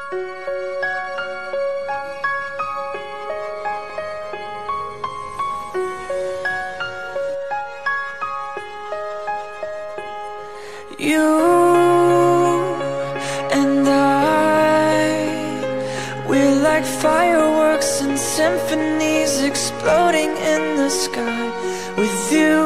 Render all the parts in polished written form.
You and we're like fireworks and symphonies exploding in the sky. With you,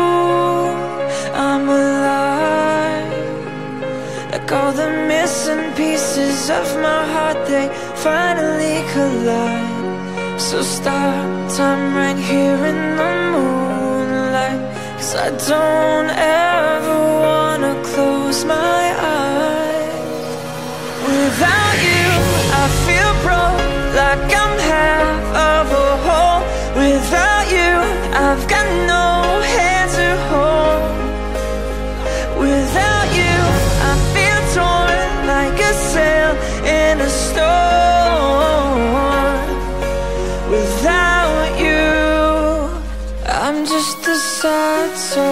I'm alive. Like all the missing pieces of my heart, they finally collide. So stop time right here in the moonlight, 'cause I don't ever wanna close my eyes. Without you, I feel broke, like I'm half of a whole. Without you, I've got no hand to hold. Without you, I feel torn like a sail in a storm. Without you, I'm just a sad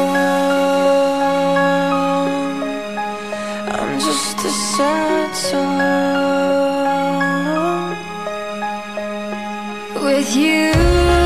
song. I'm just a sad song. With you